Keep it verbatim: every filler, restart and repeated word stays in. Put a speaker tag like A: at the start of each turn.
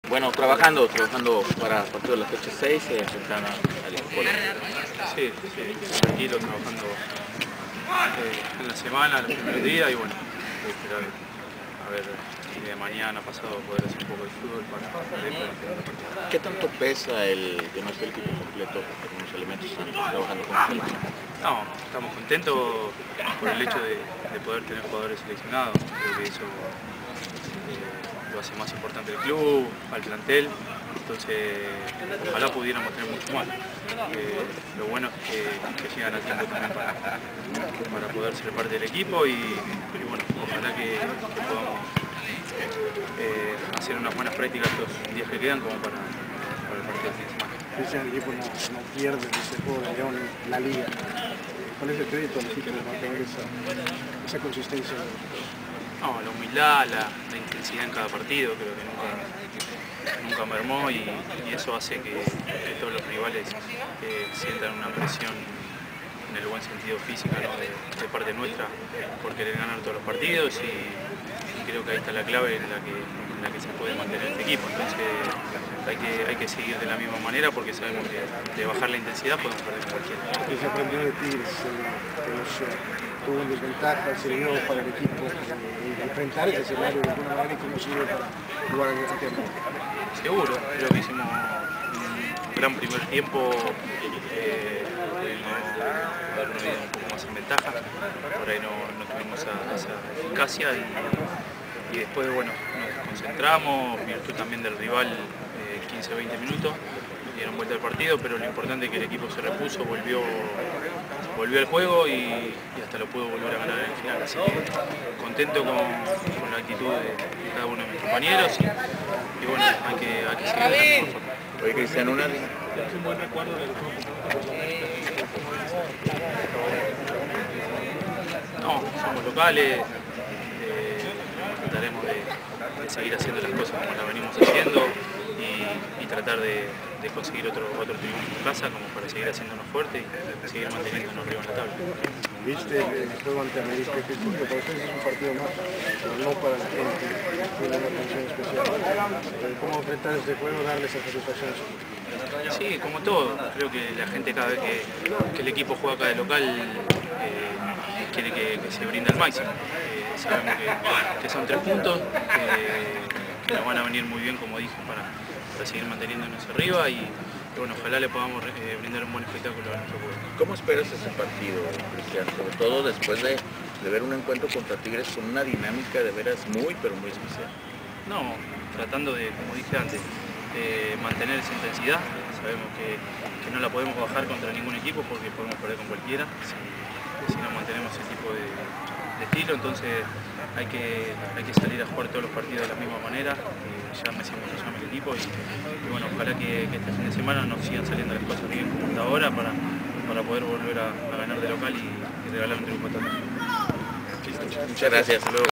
A: Bueno, trabajando, trabajando para el partido de la fecha seis, se enfrentan al equipo.
B: Sí, sí, tranquilo, trabajando eh, en la semana, los primeros días y bueno, voy a esperar a ver si de mañana pasado poder hacer un poco de fútbol para poder para
A: ¿Qué tanto pesa el que no esté el equipo completo? Porque algunos elementos están trabajando con selección.
B: No, estamos contentos por el hecho de, de poder tener jugadores seleccionados. Creo que eso eh, lo hace más importante el club, al plantel. Entonces, ojalá pudiéramos tener mucho más. Eh, lo bueno es que, que llegan a tiempo también para, para poder ser parte del equipo y, y bueno, ojalá que, que podamos eh, hacer unas buenas prácticas estos días que quedan como para, para el partido de fin de semana.
C: El equipo no, no pierde ese juego de León en la liga. ¿Cuál es el crédito al equipo de mantener esa, esa consistencia?
B: No, la humildad, la, la intensidad en cada partido, creo que nunca, nunca mermó y, y eso hace que, que todos los rivales eh, sientan una presión en el buen sentido físico, ¿no? de, de parte nuestra por querer ganar todos los partidos y, y creo que ahí está la clave en la que, en la que se puede mantener este equipo. Entonces hay que, hay que seguir de la misma manera porque sabemos que de bajar la intensidad podemos perder con cualquiera.
C: ¿Qué se aprendió de Tigres? Que los, tuvo en desventaja, sirvió para el equipo y enfrentar ese escenario de alguna manera y cómo sirve para jugar en el tiempo.
B: Seguro, creo que hicimos un gran primer tiempo, eh, habernos ido un poco más en ventaja, por ahí no, no tuvimos esa, esa eficacia y, y después bueno, nos concentramos, virtud también del rival, eh, quince a veinte minutos, dieron vuelta al partido, pero lo importante es que el equipo se repuso, volvió, volvió al juego y, y hasta lo pudo volver a ganar en el final. Así que contento con, con la actitud de, de cada uno de mis compañeros y, y bueno, hay que, hay que seguir de la misma forma.
A: Oye, Cristian, una...
C: ¿Es un buen recuerdo de los
B: No, somos locales, eh, trataremos de, de seguir haciendo las cosas como las venimos haciendo y, y tratar de, de conseguir otro, otro triunfo en casa como para seguir haciéndonos fuertes y seguir manteniéndonos arriba en la tabla.
C: ¿Viste el juego ante América? Que para ustedes es un partido más, pero no para la gente, tiene una atención especial. ¿Cómo enfrentar este juego, darle esa satisfacción?
B: Sí, como todo, creo que la gente cada vez que, que el equipo juega acá de local eh, quiere que, que se brinde al máximo. Eh, sabemos que, que son tres puntos, eh, que nos van a venir muy bien, como dije, para, para seguir manteniéndonos arriba y, y bueno, ojalá le podamos eh, brindar un buen espectáculo a nuestro pueblo.
A: ¿Cómo esperas ese partido, Cristian? Sobre todo después de, de ver un encuentro contra Tigres con una dinámica de veras muy, pero muy especial.
B: No, tratando de, como dije antes, eh, mantener esa intensidad. Sabemos que, que no la podemos bajar contra ningún equipo porque podemos perder con cualquiera si, si no mantenemos ese tipo de, de estilo. Entonces hay que, hay que salir a jugar todos los partidos de la misma manera. Eh, ya me siento llama el equipo y, y bueno, ojalá que, que este fin de semana nos sigan saliendo las cosas bien como hasta ahora para, para poder volver a, a ganar de local y, y regalar un triunfo a todos.
A: Muchas gracias. Hasta luego.